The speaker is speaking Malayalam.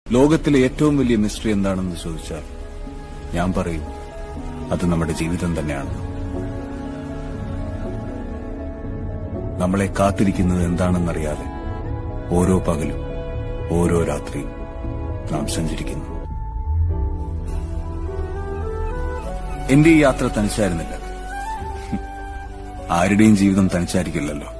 ലോകത്തിലെ ഏറ്റവും വലിയ മിസ്റ്ററി എന്താണെന്ന് ചോദിച്ചാൽ ഞാൻ പറയും അത് നമ്മുടെ ജീവിതം തന്നെയാണ്. നമ്മളെ കാത്തിരിക്കുന്നത് എന്താണെന്നറിയാതെ ഓരോ പകലും ഓരോ രാത്രിയും നാം സഞ്ചരിക്കുന്നു. എന്റെ ഈ യാത്ര തനിച്ചായിരുന്നില്ല. ആരുടെയും ജീവിതം തനിച്ചായിരിക്കില്ലല്ലോ.